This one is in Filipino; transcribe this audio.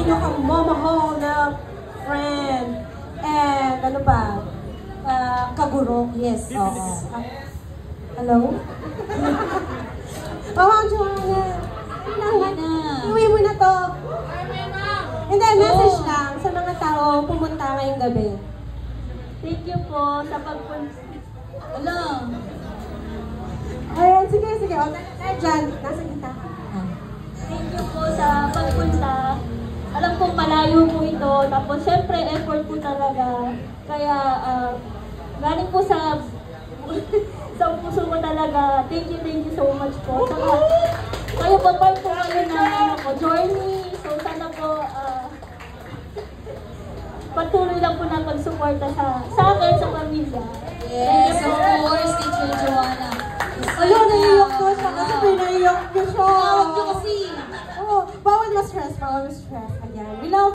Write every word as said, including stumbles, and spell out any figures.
inyong kamamahal na friend. And ano pa? Uh, kaguro. Yes. Oo. Uh, hello? Pawang Joanna. Kailangan na. Iwi mo na to. Hindi, message oh. lang sa mga tao pumunta ngayong gabi. Thank you po sa pagpunta. Alam. Ayan, sige, sige. O, tayo dyan. Nasa kita. Thank you po sa pagpunta. Alam kong malayo po ito. Tapos, syempre, effort po talaga. Kaya, uh, galing po sa sa puso ko talaga. Thank you, thank you so much po. Saka, kayo po pa po kayo na ano po, journey. So, sana po, uh, patuloy lang po na pagsuporta sa, sa akin, sa pamilya. Yes, of course, Teacher Joanna. Ayun, naiyak ko siya kasi pinaiyak ko siya. Tawag niyo kasi. Oo, bawal ma-stress, bawal ma-stress. Ayan, we love